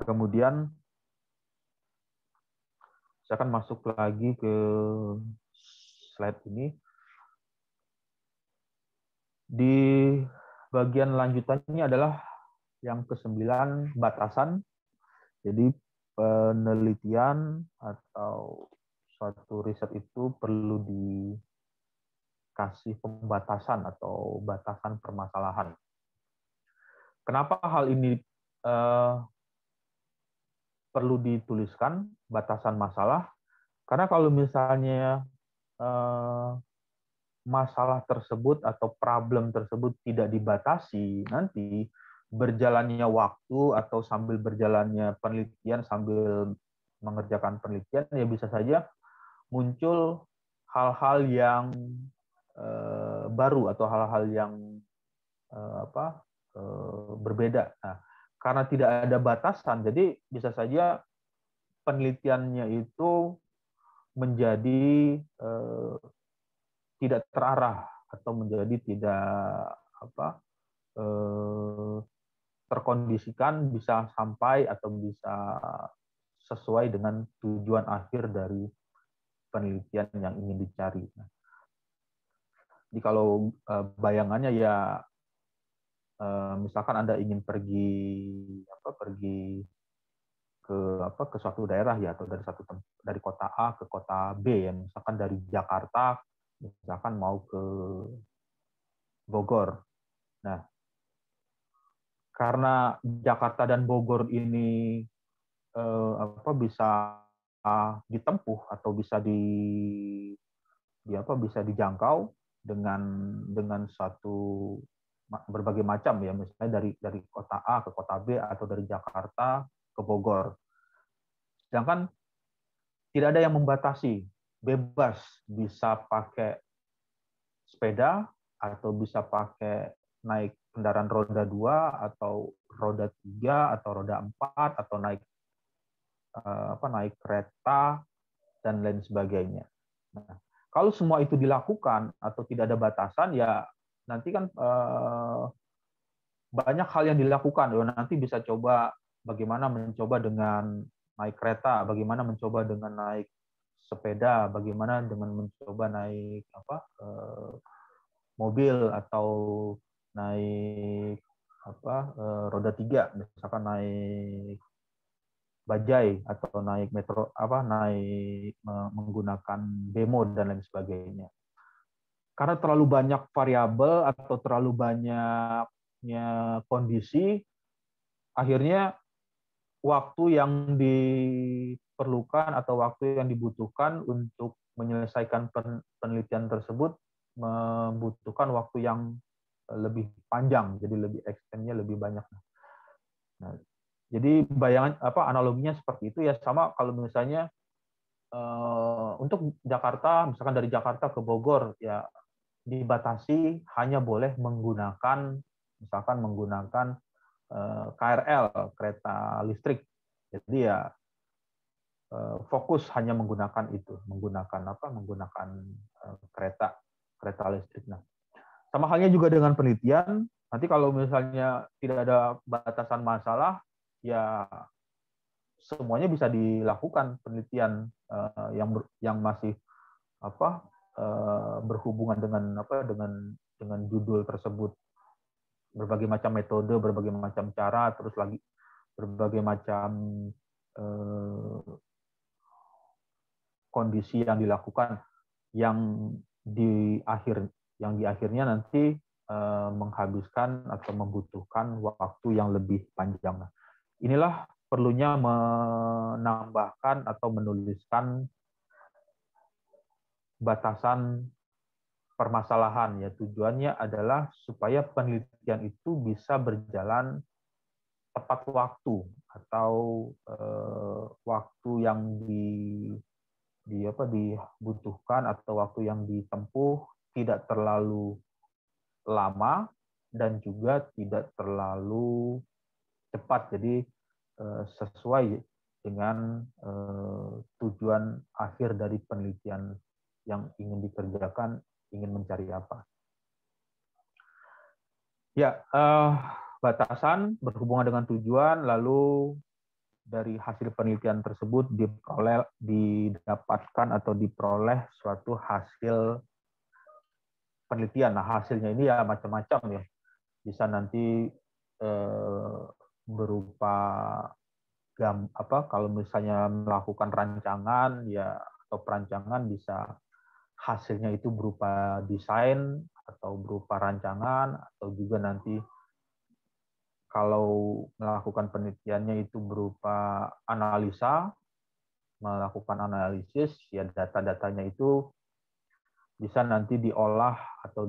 Kemudian saya akan masuk lagi ke slide ini. Di bagian lanjutannya adalah yang ke-9, batasan. Jadi penelitian atau suatu riset itu perlu dikasih pembatasan atau batasan permasalahan. Kenapa hal ini perlu dituliskan, batasan masalah? Karena kalau misalnya masalah tersebut atau problem tersebut tidak dibatasi, nanti berjalannya waktu atau sambil berjalannya penelitian, sambil mengerjakan penelitian, ya bisa saja muncul hal-hal yang baru atau hal-hal yang berbeda. Nah, karena tidak ada batasan, jadi bisa saja penelitiannya itu menjadi tidak terarah atau menjadi tidak terkondisikan, bisa sampai atau bisa sesuai dengan tujuan akhir dari penelitian yang ingin dicari. Jadi kalau bayangannya ya misalkan Anda ingin pergi ke suatu daerah ya, atau dari kota A ke kota B ya, misalkan dari Jakarta misalkan mau ke Bogor. Nah, karena Jakarta dan Bogor ini bisa ditempuh atau bisa bisa dijangkau dengan satu berbagai macam ya, misalnya dari kota A ke kota B atau dari Jakarta ke Bogor. Sedangkan tidak ada yang membatasi, bebas, bisa pakai sepeda atau bisa pakai naik kendaraan roda 2 atau roda 3 atau roda 4 atau naik kereta dan lain sebagainya. Nah, kalau semua itu dilakukan atau tidak ada batasan, ya nanti kan banyak hal yang dilakukan. Nanti bisa coba bagaimana mencoba dengan naik kereta, bagaimana mencoba dengan naik sepeda, bagaimana dengan mencoba naik mobil atau naik roda 3, misalkan naik bajai atau naik metro naik menggunakan bemo dan lain sebagainya. Karena terlalu banyak variabel atau terlalu banyaknya kondisi, akhirnya waktu yang diperlukan atau waktu yang dibutuhkan untuk menyelesaikan penelitian tersebut membutuhkan waktu yang lebih panjang, jadi lebih extend-nya lebih banyak. Nah, jadi bayangan analoginya seperti itu ya, sama kalau misalnya untuk Jakarta, misalkan dari Jakarta ke Bogor ya dibatasi hanya boleh menggunakan KRL, kereta listrik. Jadi ya fokus hanya menggunakan kereta listrik. Nah, sama halnya juga dengan penelitian. Nanti kalau misalnya tidak ada batasan masalah, ya semuanya bisa dilakukan penelitian yang masih berhubungan dengan judul tersebut. Berbagai macam metode, berbagai macam cara, terus lagi berbagai macam kondisi yang dilakukan yang di akhirnya nanti menghabiskan atau membutuhkan waktu yang lebih panjang. Inilah perlunya menambahkan atau menuliskan batasan permasalahan ya. Tujuannya adalah supaya penelitian itu bisa berjalan tepat waktu atau waktu yang dibutuhkan atau waktu yang ditempuh tidak terlalu lama dan juga tidak terlalu cepat. Jadi sesuai dengan tujuan akhir dari penelitian yang ingin dikerjakan, ingin mencari apa. Ya, batasan berhubungan dengan tujuan, lalu dari hasil penelitian tersebut didapatkan atau diperoleh suatu hasil penelitian. Nah, hasilnya ini ya macam-macam ya. Bisa nanti berupa kalau misalnya melakukan rancangan ya, atau perancangan, bisa hasilnya itu berupa desain atau berupa rancangan, atau juga nanti kalau melakukan penelitiannya itu berupa analisa, melakukan analisis, ya data-datanya itu bisa nanti diolah atau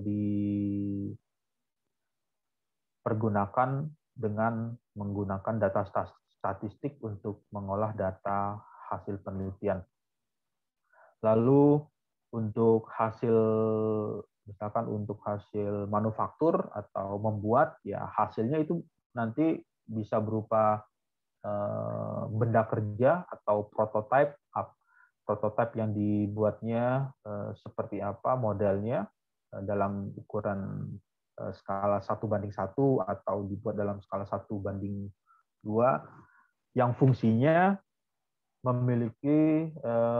dipergunakan dengan menggunakan data statistik untuk mengolah data hasil penelitian. Lalu untuk misalkan untuk hasil manufaktur atau membuat, ya hasilnya itu nanti bisa berupa benda kerja atau prototipe yang dibuatnya seperti apa modelnya, dalam ukuran skala 1:1 atau dibuat dalam skala 1:2, yang fungsinya memiliki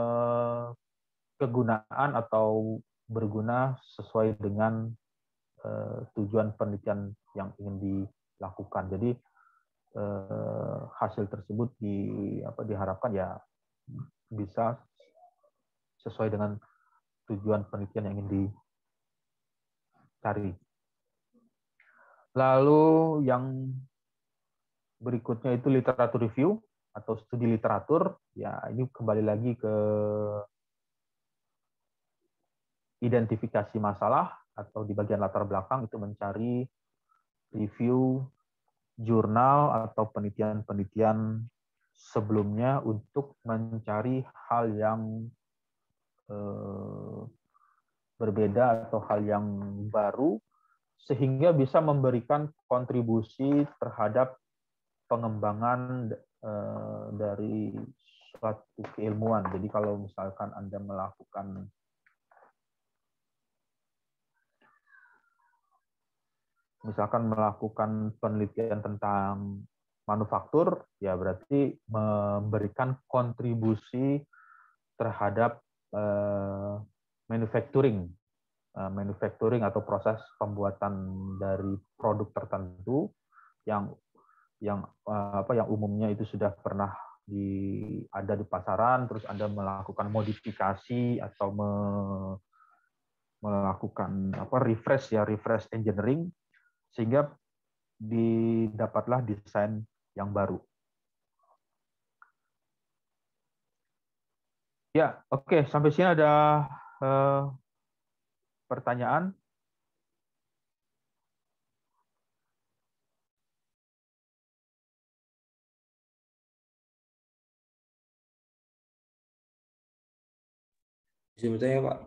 kegunaan atau berguna sesuai dengan tujuan penelitian yang ingin dilakukan. Jadi hasil tersebut diharapkan ya bisa sesuai dengan tujuan penelitian yang ingin dicari. Lalu yang berikutnya itu literatur review atau studi literatur. Ya, ini kembali lagi ke identifikasi masalah, atau di bagian latar belakang itu mencari review jurnal atau penelitian-penelitian sebelumnya untuk mencari hal yang berbeda atau hal yang baru, sehingga bisa memberikan kontribusi terhadap pengembangan dari suatu keilmuan. Jadi kalau misalkan Anda melakukan penelitian tentang manufaktur, ya berarti memberikan kontribusi terhadap manufacturing atau proses pembuatan dari produk tertentu yang umumnya itu sudah pernah ada di pasaran, terus Anda melakukan modifikasi atau melakukan refresh engineering, sehingga didapatlah desain yang baru. Ya, oke, sampai sini ada pertanyaan? Sebetulnya Pak,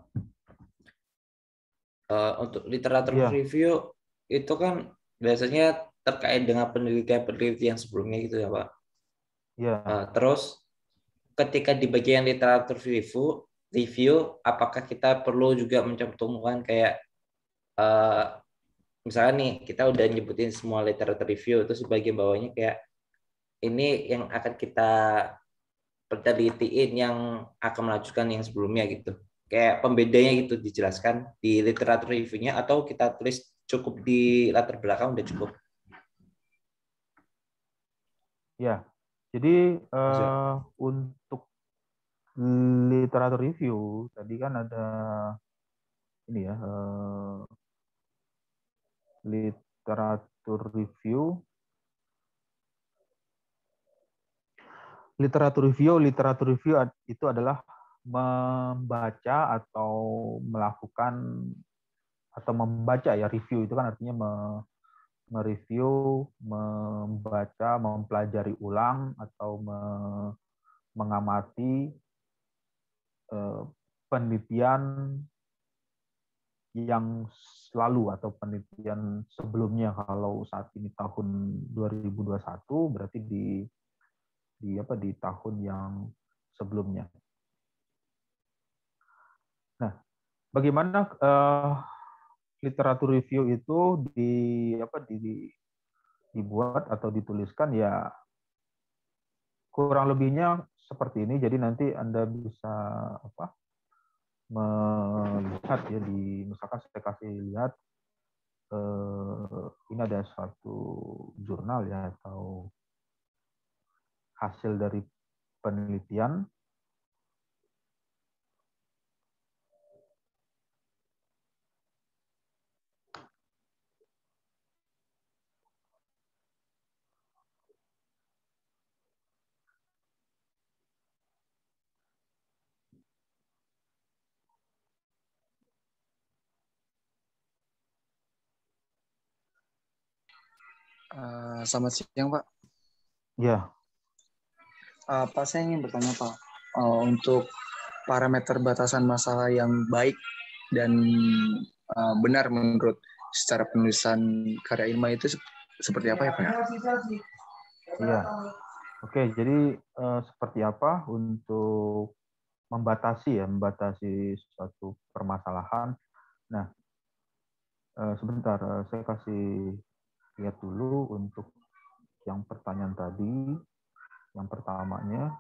untuk literatur review itu kan biasanya terkait dengan penelitian-penelitian sebelumnya gitu ya Pak. Ya. Terus ketika di bagian literatur review, apakah kita perlu juga mencantumkan kayak misalnya nih kita udah nyebutin semua literatur review, terus di bagian bawahnya kayak ini yang akan kita penelitian yang akan melanjutkan yang sebelumnya gitu. Kayak pembedanya gitu dijelaskan di literatur review-nya, atau kita tulis cukup di latar belakang udah cukup. Ya, jadi untuk literatur review tadi kan ada ini ya, literatur review itu adalah membaca atau melakukan atau membaca, ya review itu kan artinya mereview, membaca, mempelajari ulang atau mengamati penelitian yang lalu atau penelitian sebelumnya. Kalau saat ini tahun 2021 berarti di tahun yang sebelumnya. Nah, bagaimana literatur review itu dibuat atau dituliskan? Ya kurang lebihnya seperti ini. Jadi nanti Anda bisa melihat ya, misalkan saya kasih lihat ini ada suatu jurnal ya, atau hasil dari penelitian. Selamat siang, Pak. Ya, Pak, saya ingin bertanya, Pak, untuk parameter batasan masalah yang baik dan benar menurut secara penulisan karya ilmiah itu seperti apa ya, Pak? iya. Oke, jadi seperti apa untuk membatasi suatu permasalahan. Nah, sebentar, saya kasih lihat dulu untuk yang pertanyaan tadi, yang pertamanya.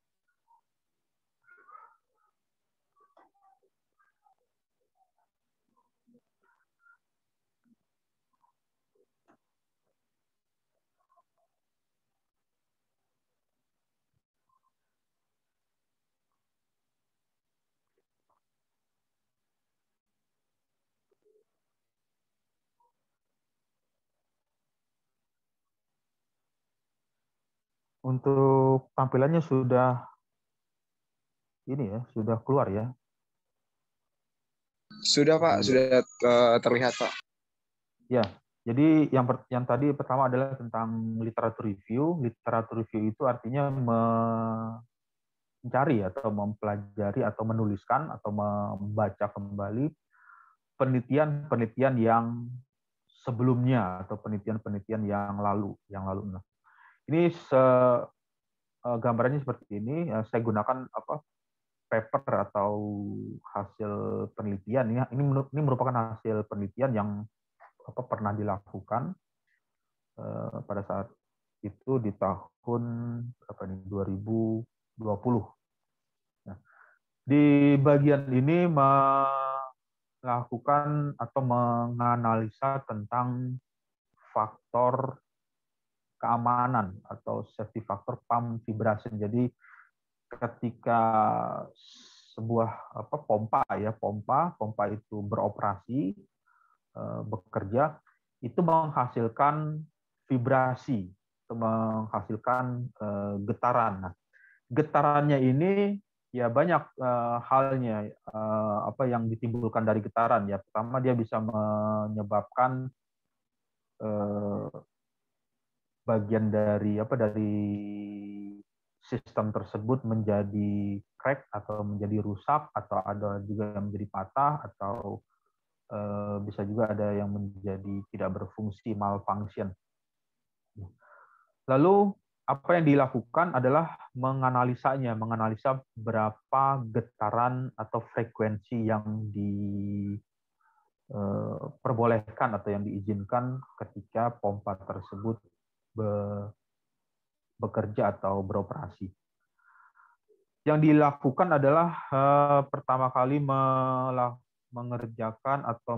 Untuk tampilannya sudah sudah keluar ya. Sudah, Pak, sudah terlihat, Pak. Ya, jadi yang tadi pertama adalah tentang literatur review. Literatur review itu artinya mencari atau mempelajari atau menuliskan atau membaca kembali penelitian-penelitian yang sebelumnya atau penelitian-penelitian yang lalu. Nah, ini gambarannya seperti ini. Saya gunakan paper atau hasil penelitian. Ini merupakan hasil penelitian yang pernah dilakukan pada saat itu di tahun 2020. Nah, di bagian ini melakukan atau menganalisa tentang faktor keamanan atau safety factor pump vibration. Jadi ketika sebuah pompa itu beroperasi, bekerja, itu menghasilkan vibrasi, itu menghasilkan getaran. Nah, getarannya ini ya banyak halnya yang ditimbulkan dari getaran. Ya, pertama dia bisa menyebabkan bagian dari sistem tersebut menjadi crack atau menjadi rusak, atau ada juga yang menjadi patah, atau bisa juga ada yang menjadi tidak berfungsi, malfunction. Lalu apa yang dilakukan adalah menganalisa berapa getaran atau frekuensi yang diperbolehkan atau yang diizinkan ketika pompa tersebut bekerja atau beroperasi. Yang dilakukan adalah pertama kali mengerjakan atau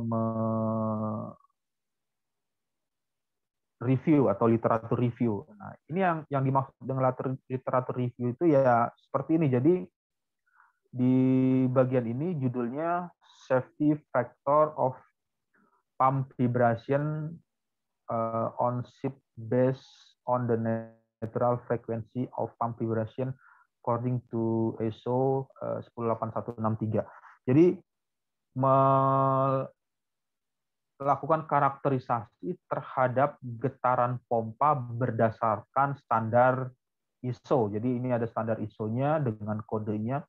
review atau literatur review. Nah, ini yang dimaksud dengan literatur review itu ya seperti ini. Jadi di bagian ini judulnya Safety Factor of Pump Vibration on Ship Based on the Natural Frequency of Pump Vibration according to ISO 10863. Jadi melakukan karakterisasi terhadap getaran pompa berdasarkan standar ISO. Jadi ini ada standar ISO-nya dengan kodenya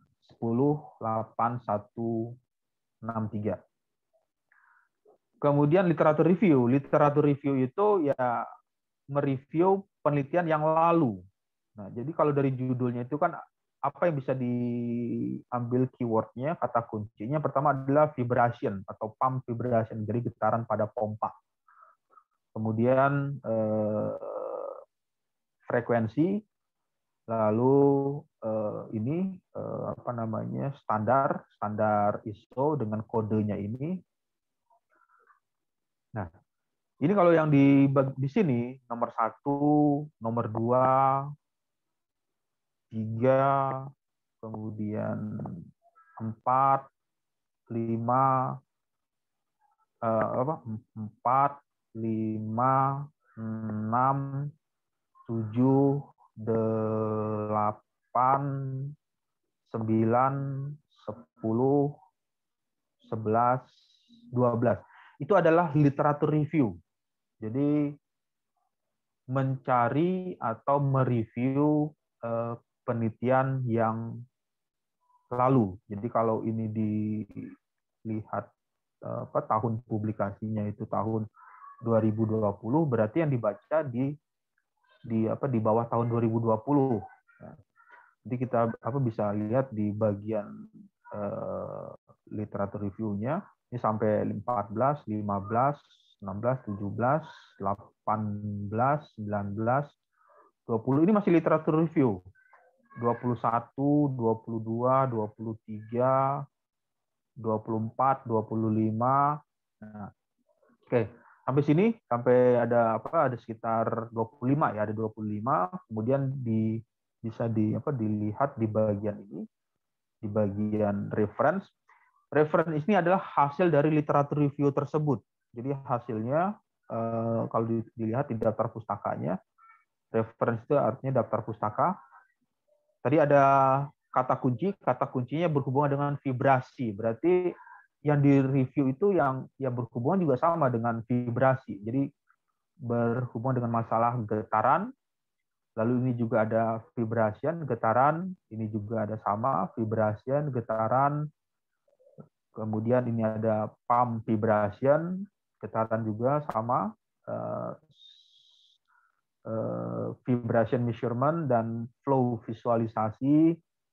10863. Kemudian literatur review. Literatur review itu ya mereview penelitian yang lalu. Nah, jadi kalau dari judulnya itu kan apa yang bisa diambil keywordnya, kata kuncinya pertama adalah vibration atau pump vibration, jadi getaran pada pompa. Kemudian frekuensi, Lalu ini apa namanya, standar ISO dengan kodenya ini. Nah, ini kalau yang di sini nomor 1, nomor 2, 3, kemudian 4, 5, 4, 5, 6, 7, 8, 9, 10, 11, 12. Itu adalah literatur review. Jadi mencari atau mereview penelitian yang lalu. Jadi kalau ini dilihat tahun publikasinya itu tahun 2020, berarti yang dibaca di bawah tahun 2020. Jadi kita bisa lihat di bagian literatur review-nya ini sampai 14, 15, 16, 17, 18, 19, 20. Ini masih literatur review. 21, 22, 23, 24, 25. Nah, oke. Sampai sini, sampai ada sekitar 25 ya, ada 25. Kemudian bisa dilihat di bagian ini, di bagian reference. Reference ini adalah hasil dari literatur review tersebut. Jadi hasilnya kalau dilihat di daftar pustakanya, reference itu artinya daftar pustaka. Tadi ada kata kuncinya berhubungan dengan vibrasi. Berarti yang di-review itu yang berhubungan juga sama dengan vibrasi. Jadi berhubungan dengan masalah getaran. Lalu ini juga ada vibration, getaran. Ini juga ada sama, vibration, getaran. Kemudian ini ada pump vibration, getaran juga sama. Vibration measurement dan flow visualisasi.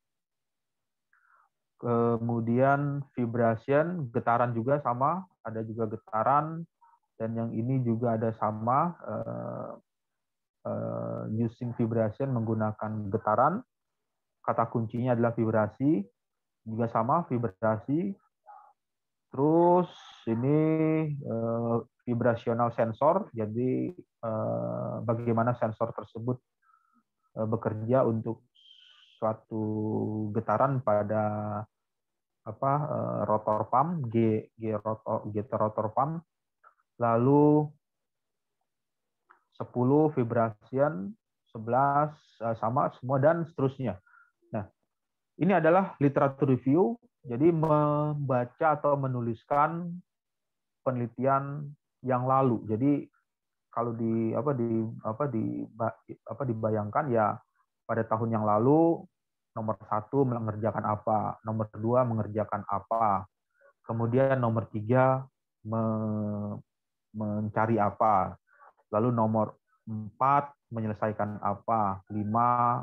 Kemudian vibration, getaran juga sama, ada juga getaran, dan yang ini juga ada sama, using vibration, menggunakan getaran. Kata kuncinya adalah vibrasi, juga sama, vibrasi. Terus ini vibrational sensor, jadi bagaimana sensor tersebut bekerja untuk suatu getaran pada rotor pump, rotor pump. Lalu 10 vibration, 11 sama semua, dan seterusnya. Nah, ini adalah literatur review, jadi membaca atau menuliskan penelitian yang lalu. Jadi kalau dibayangkan ya, pada tahun yang lalu nomor 1 mengerjakan apa, nomor 2 mengerjakan apa, kemudian nomor 3 mencari apa, lalu nomor 4 menyelesaikan apa, 5,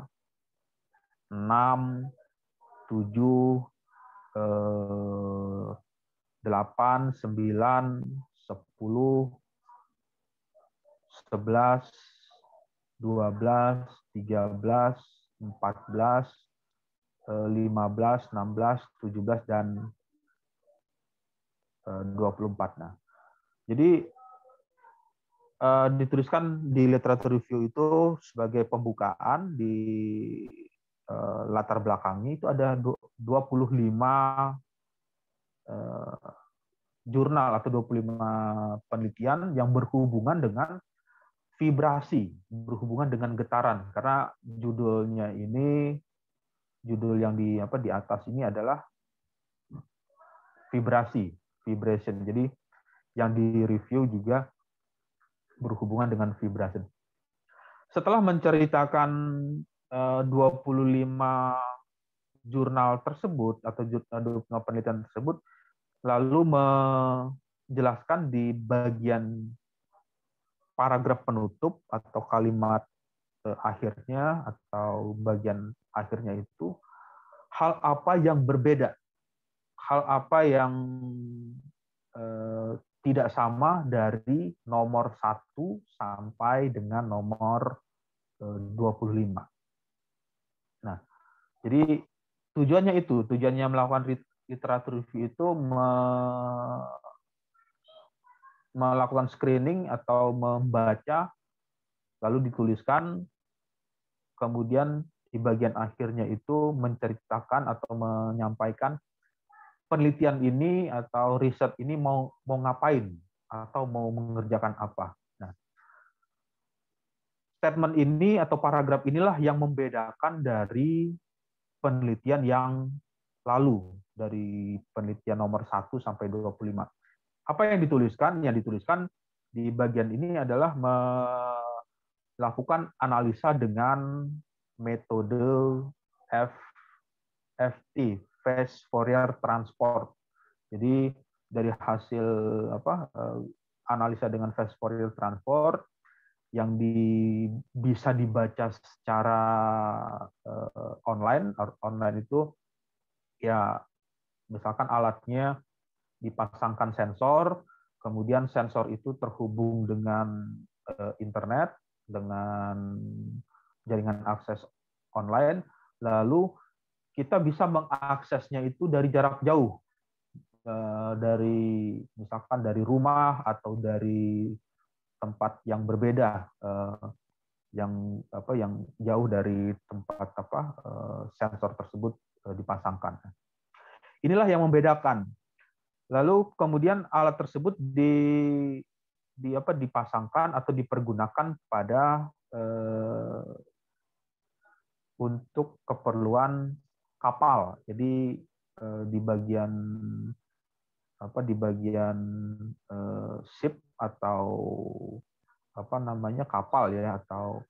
6, 7, 8, 9, 10, 11, 12, 13, 14, 15, 16, 17, dan 24. Nah, jadi dituliskan di literatur review itu sebagai pembukaan, di latar belakangnya itu ada 25 jurnal atau 25 penelitian yang berhubungan dengan vibrasi, berhubungan dengan getaran. Karena judulnya ini, judul yang di atas ini adalah vibrasi, vibration. Jadi yang di-review juga berhubungan dengan vibration. Setelah menceritakan 25 jurnal tersebut atau 25 penelitian tersebut, lalu menjelaskan di bagian paragraf penutup atau kalimat akhirnya atau bagian akhirnya itu, hal apa yang berbeda, hal apa yang tidak sama dari nomor 1 sampai dengan nomor 25. Jadi tujuannya melakukan literatur review itu melakukan screening atau membaca, lalu dituliskan, kemudian di bagian akhirnya itu menceritakan atau menyampaikan penelitian ini atau riset ini mau ngapain atau mau mengerjakan apa. Nah, statement ini atau paragraf inilah yang membedakan dari penelitian yang lalu, dari penelitian nomor 1 sampai 25. Apa yang dituliskan? Yang dituliskan di bagian ini adalah melakukan analisa dengan metode FFT, Fast Fourier Transport. Jadi dari hasil analisa dengan Fast Fourier Transport yang bisa dibaca secara online itu ya misalkan alatnya dipasangkan sensor, kemudian sensor itu terhubung dengan internet, dengan jaringan akses online, lalu kita bisa mengaksesnya itu dari jarak jauh, dari misalkan dari rumah atau dari tempat yang berbeda, yang jauh dari tempat sensor tersebut dipasangkan. Inilah yang membedakan. Lalu kemudian alat tersebut dipasangkan atau dipergunakan pada untuk keperluan kapal. Jadi di bagian ship atau kapal ya, atau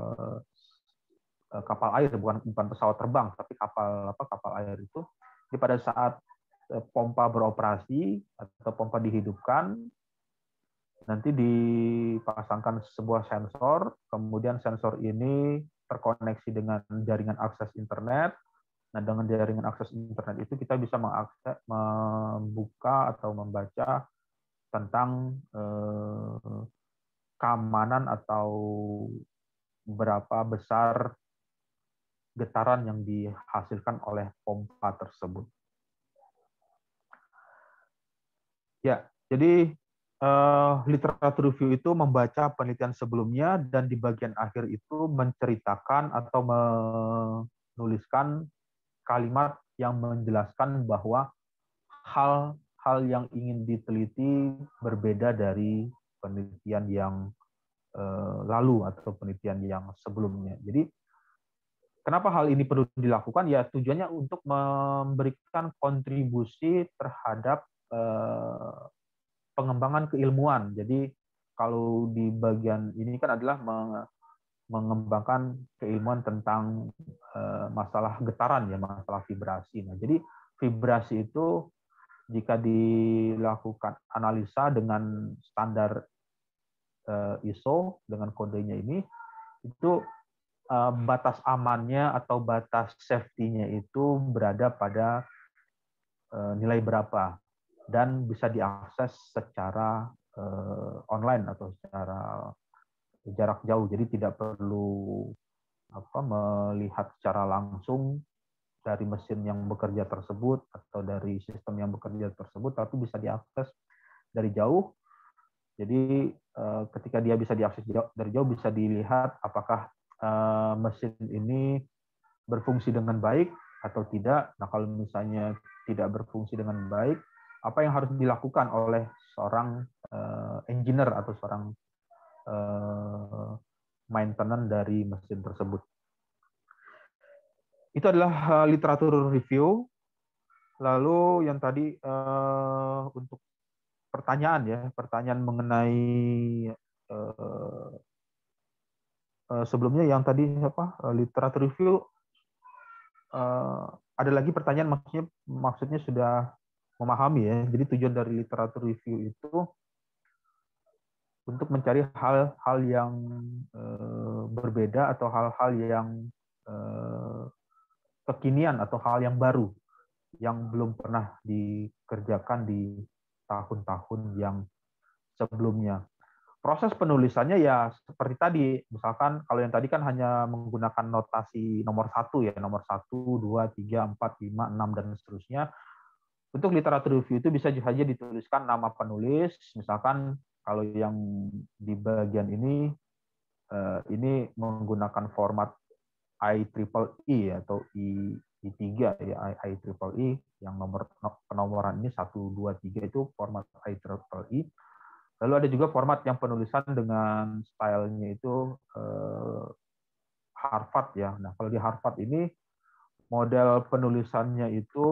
kapal air, bukan pesawat terbang tapi kapal air itu. Jadi pada saat pompa beroperasi atau pompa dihidupkan, nanti dipasangkan sebuah sensor, kemudian sensor ini terkoneksi dengan jaringan akses internet. Nah, dengan jaringan akses internet itu kita bisa membuka atau membaca tentang keamanan atau berapa besar getaran yang dihasilkan oleh pompa tersebut. Ya, jadi literatur review itu membaca penelitian sebelumnya dan di bagian akhir itu menceritakan atau menuliskan kalimat yang menjelaskan bahwa hal yang ingin diteliti berbeda dari penelitian yang lalu atau penelitian yang sebelumnya. Jadi kenapa hal ini perlu dilakukan? Ya tujuannya untuk memberikan kontribusi terhadap pengembangan keilmuan. Jadi kalau di bagian ini kan adalah mengembangkan keilmuan tentang masalah getaran ya, masalah vibrasi. Nah, jadi vibrasi itu jika dilakukan analisa dengan standar ISO dengan kodenya ini, itu batas amannya atau batas safety-nya itu berada pada nilai berapa dan bisa diakses secara online atau secara jarak jauh. Jadi tidak perlu melihat secara langsung dari mesin yang bekerja tersebut atau dari sistem yang bekerja tersebut, tapi bisa diakses dari jauh. Jadi ketika dia bisa diakses dari jauh, bisa dilihat apakah mesin ini berfungsi dengan baik atau tidak. Nah, kalau misalnya tidak berfungsi dengan baik, apa yang harus dilakukan oleh seorang engineer atau seorang maintenance dari mesin tersebut. Itu adalah literatur review. Lalu yang tadi untuk pertanyaan mengenai sebelumnya yang tadi literatur review, ada lagi pertanyaan, maksudnya sudah memahami ya. Jadi tujuan dari literatur review itu untuk mencari hal-hal yang berbeda atau hal-hal yang kekinian atau hal yang baru yang belum pernah dikerjakan di tahun-tahun yang sebelumnya. proses penulisannya ya seperti tadi. Misalkan kalau yang tadi kan hanya menggunakan notasi nomor 1 ya, nomor 1, 2, 3, 4, 5, 6 dan seterusnya. Untuk literatur review itu bisa saja dituliskan nama penulis, misalkan kalau yang di bagian ini menggunakan format IEEE atau I3 ya, IEEE yang penomoran ini 1, 2, 3 itu format IEEE. Lalu ada juga format yang penulisan dengan stylenya itu Harvard ya. Nah, kalau di Harvard ini model penulisannya itu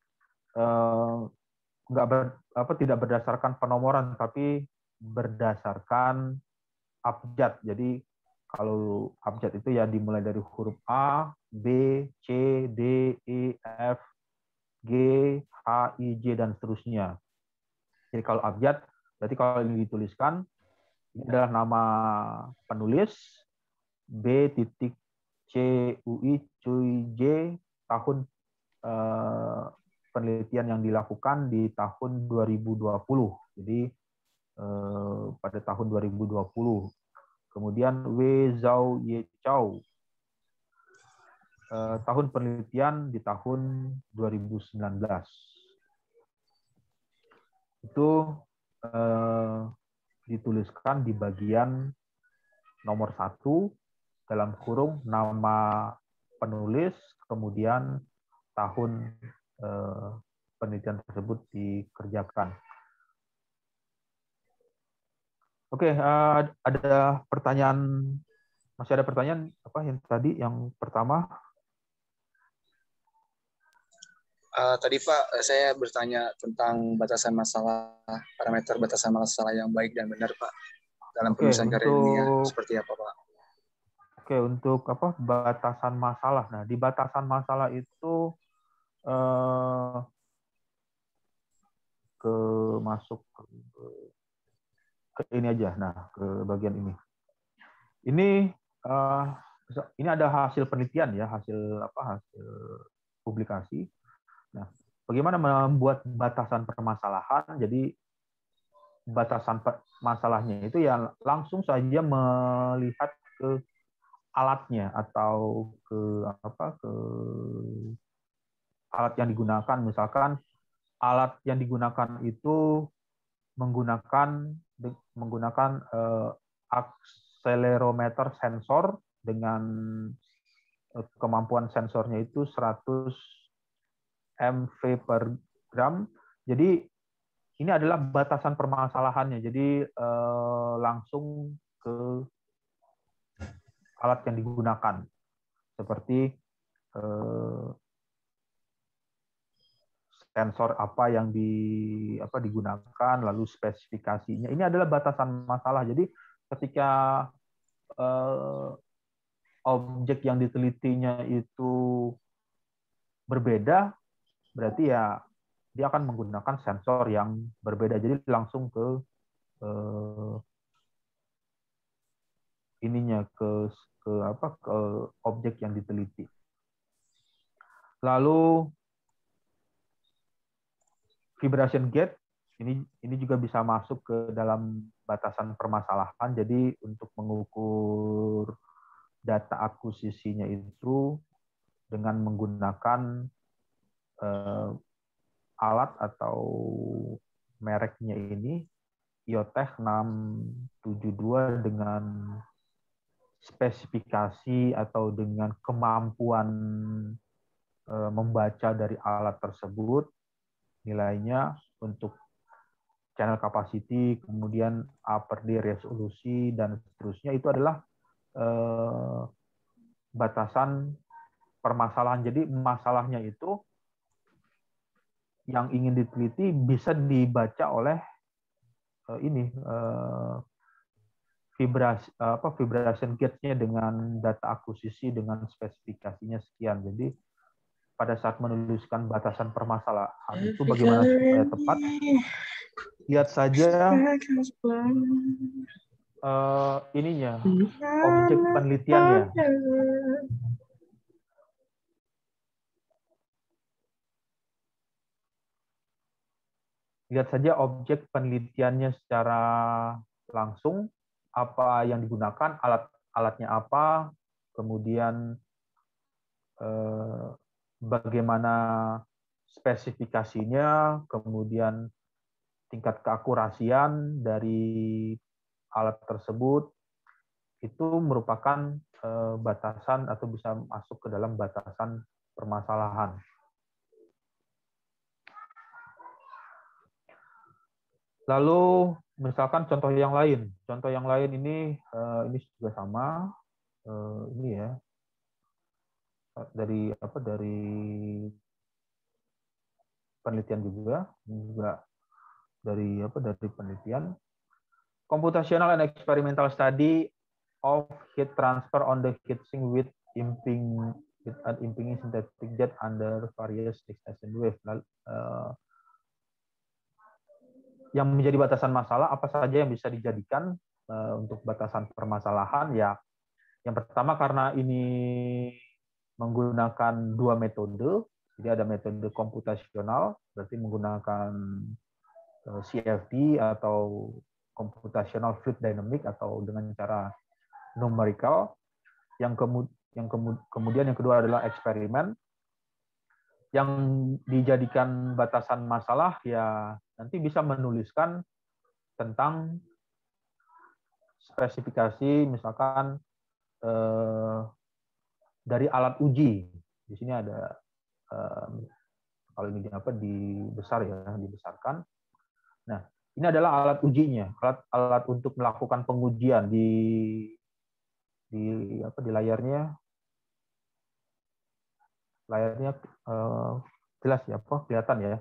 tidak berdasarkan penomoran, tapi berdasarkan abjad. Jadi kalau abjad itu ya dimulai dari huruf A, B, C, D, E, F, G, H, I, J dan seterusnya. Jadi kalau abjad berarti kalau ini dituliskan ini adalah nama penulis B titik C UI Cuy J tahun penelitian yang dilakukan di tahun 2020. Jadi pada tahun 2020. Kemudian Wei Zhao Ye Chao tahun penelitian di tahun 2019. Itu dituliskan di bagian nomor 1 dalam kurung nama penulis, kemudian tahun penelitian tersebut dikerjakan. Oke, ada pertanyaan, masih ada pertanyaan apa yang tadi yang pertama? Tadi Pak, saya bertanya tentang batasan masalah, parameter batasan masalah yang baik dan benar Pak dalam penulisan karya ilmiah seperti apa Pak? Oke, untuk apa batasan masalah. Nah, di batasan masalah itu masuk ke ini aja. Nah, ke bagian ini. Ini ada hasil penelitian ya, hasil publikasi. Nah, bagaimana membuat batasan permasalahan? Jadi batasan masalahnya itu ya langsung saja melihat ke alatnya atau ke alat yang digunakan. Misalkan alat yang digunakan itu menggunakan akselerometer sensor dengan kemampuan sensornya itu 100 MV per gram. Jadi ini adalah batasan permasalahannya. Jadi langsung ke alat yang digunakan, seperti sensor apa yang digunakan, lalu spesifikasinya. Ini adalah batasan masalah. Jadi ketika objek yang ditelitinya itu berbeda, berarti ya dia akan menggunakan sensor yang berbeda. Jadi langsung ke ke objek yang diteliti. Lalu vibration gate ini juga bisa masuk ke dalam batasan permasalahan. Jadi untuk mengukur data akuisisinya itu dengan menggunakan alat atau mereknya ini IoTech 672 dengan spesifikasi atau dengan kemampuan membaca dari alat tersebut, nilainya untuk channel capacity, kemudian upper D resolusi, dan seterusnya, itu adalah batasan permasalahan. Jadi masalahnya itu yang ingin diteliti bisa dibaca oleh vibration gauge-nya dengan data akuisisi dengan spesifikasinya sekian. Jadi pada saat menuliskan batasan permasalahan itu bagaimana supaya tepat, lihat saja objek penelitiannya. Lihat saja objek penelitiannya secara langsung apa yang digunakan, alatnya apa, kemudian bagaimana spesifikasinya, kemudian tingkat keakurasian dari alat tersebut, itu merupakan batasan atau bisa masuk ke dalam batasan permasalahan. Lalu misalkan contoh yang lain ini juga sama, ini ya dari penelitian juga dari penelitian. Computational and experimental study of heat transfer on the heat sink with impinging synthetic jet under various excitation wave. Yang menjadi batasan masalah apa saja yang bisa dijadikan untuk batasan permasalahan? Ya, yang pertama karena ini menggunakan dua metode, jadi ada metode komputasional, berarti menggunakan CFD atau computational fluid dynamic atau dengan cara numerical. Kemudian yang kedua adalah eksperimen. Yang dijadikan batasan masalah ya nanti bisa menuliskan tentang spesifikasi, misalkan dari alat uji. Di sini ada kalau ini dibesarkan. Nah, ini adalah alat ujinya, alat untuk melakukan pengujian di layarnya. Layarnya jelas ya, kelihatan ya?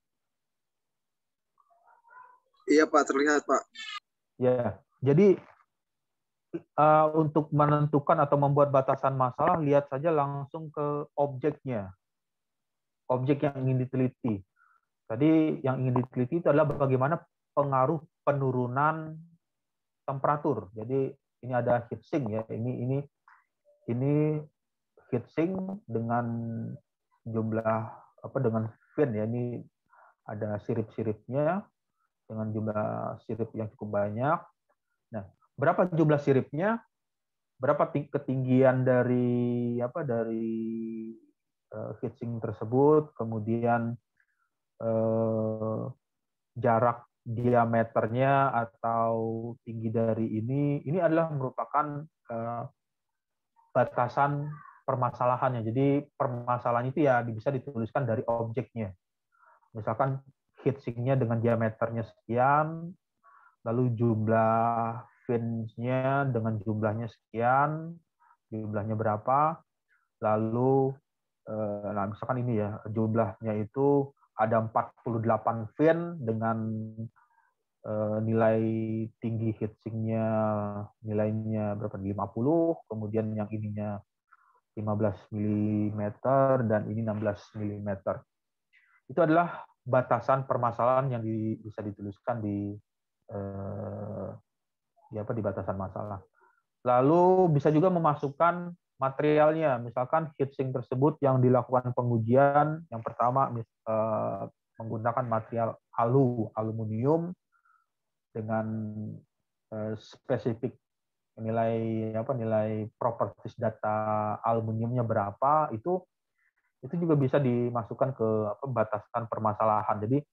Iya Pak, terlihat Pak. Ya, jadi untuk menentukan atau membuat batasan masalah, lihat saja langsung ke objeknya, objek yang ingin diteliti. Tadi yang ingin diteliti itu adalah bagaimana pengaruh penurunan temperatur. Jadi ini ada heat sink ya, ini heat sink dengan jumlah dengan fin ya, ini ada sirip-siripnya dengan jumlah sirip yang cukup banyak. Nah, berapa jumlah siripnya, berapa ketinggian dari heat sink tersebut, kemudian jarak diameternya atau tinggi dari ini adalah merupakan batasan permasalahannya. Jadi permasalahan itu ya bisa dituliskan dari objeknya. Misalkan heat sink-nya dengan diameternya sekian, lalu jumlah fins-nya dengan jumlahnya sekian, jumlahnya berapa, lalu misalkan ini ya, jumlahnya itu ada 48 fin dengan nilai tinggi heat sink-nya nilainya berapa? 50, kemudian yang ininya 15 mm dan ini 16 mm. Itu adalah batasan permasalahan yang bisa dituliskan di batasan masalah. Lalu bisa juga memasukkan materialnya, misalkan heat sink tersebut yang dilakukan pengujian yang pertama menggunakan material aluminium dengan spesifik nilai properties data aluminiumnya berapa, itu juga bisa dimasukkan ke batasan permasalahan. Jadi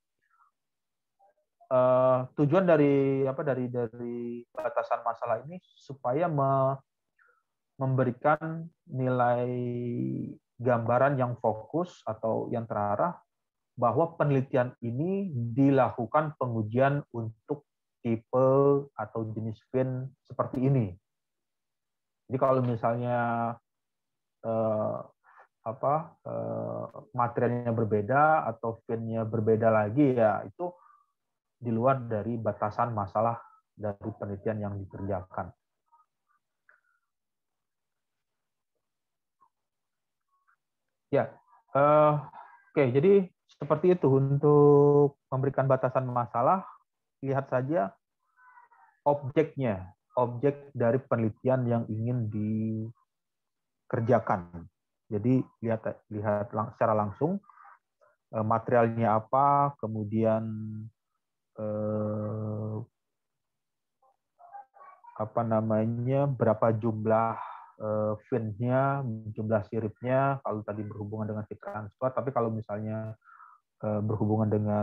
tujuan dari batasan masalah ini supaya memberikan nilai gambaran yang fokus atau yang terarah bahwa penelitian ini dilakukan pengujian untuk tipe atau jenis fin seperti ini. Jadi kalau misalnya materialnya berbeda atau fin-nya berbeda lagi, ya itu di luar dari batasan masalah dari penelitian yang dikerjakan. Ya, oke. Jadi seperti itu untuk memberikan batasan masalah. Lihat saja objeknya, objek dari penelitian yang ingin dikerjakan. Jadi lihat secara langsung materialnya apa, kemudian apa namanya, berapa jumlah fin-nya, jumlah siripnya kalau tadi berhubungan dengan heat transfer. Tapi kalau misalnya berhubungan dengan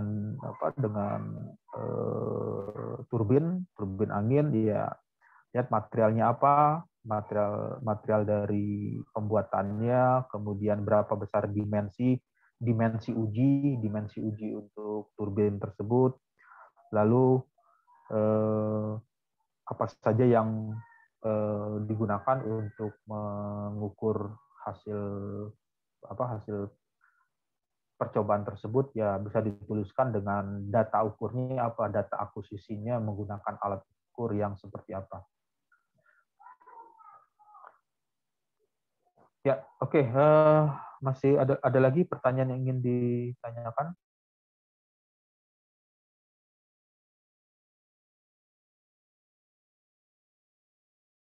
turbin angin, ya lihat materialnya apa, material dari pembuatannya, kemudian berapa besar dimensi uji untuk turbin tersebut, lalu apa saja yang digunakan untuk mengukur hasil percobaan tersebut, ya bisa dituliskan dengan data ukurnya apa, data akuisisinya menggunakan alat ukur yang seperti apa. Ya, oke. Masih ada lagi pertanyaan yang ingin ditanyakan?